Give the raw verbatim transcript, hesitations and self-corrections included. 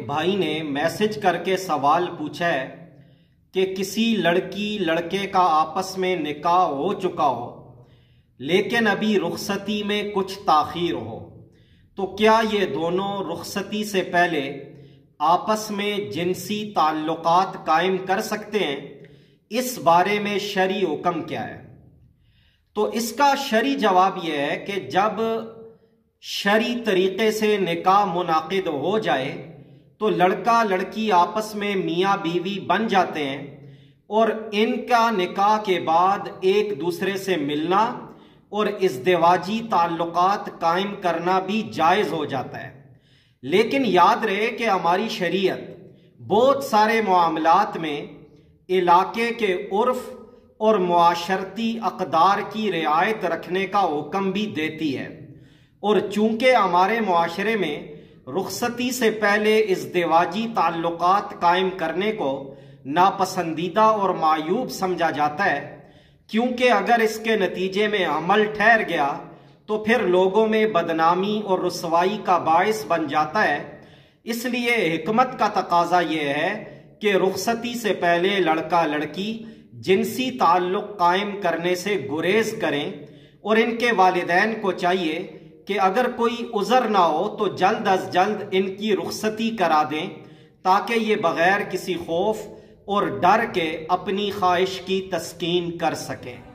بھائی نے میسج کر کے سوال پوچھا ہے کہ کسی لڑکی لڑکے کا آپس میں نکاح ہو چکا ہو لیکن ابھی رخصتی میں کچھ تاخیر ہو، تو کیا یہ دونوں رخصتی سے پہلے آپس میں جنسی تعلقات قائم کر سکتے ہیں؟ اس بارے میں شرعی حکم کیا ہے؟ تو اس کا شرعی جواب یہ ہے کہ جب شرعی طریقے سے نکاح منعقد ہو جائے تو لڑکا لڑکی آپس میں میاں بیوی بن جاتے ہیں، اور ان کا نکاح کے بعد ایک دوسرے سے ملنا اور ازدواجی تعلقات قائم کرنا بھی جائز ہو جاتا ہے۔ لیکن یاد رہے کہ ہماری شریعت بہت سارے معاملات میں علاقے کے عرف اور معاشرتی اقدار کی رعایت رکھنے کا حکم بھی دیتی ہے، اور چونکہ ہمارے معاشرے میں رخصتی سے پہلے ازدواجی تعلقات قائم کرنے کو ناپسندیدہ اور معیوب سمجھا جاتا ہے، کیونکہ اگر اس کے نتیجے میں عمل ٹھہر گیا تو پھر لوگوں میں بدنامی اور رسوائی کا باعث بن جاتا ہے۔ اس لیے حکمت کا تقاضا یہ ہے کہ رخصتی سے پہلے لڑکا لڑکی جنسی تعلق قائم کرنے سے گریز کریں، اور ان کے والدین کو چاہیے کہ اگر کوئی عذر نہ ہو تو جلد از جلد ان کی رخصتی کرا دیں، تاکہ یہ بغیر کسی خوف اور ڈر کے اپنی خواہش کی تسکین کر سکیں۔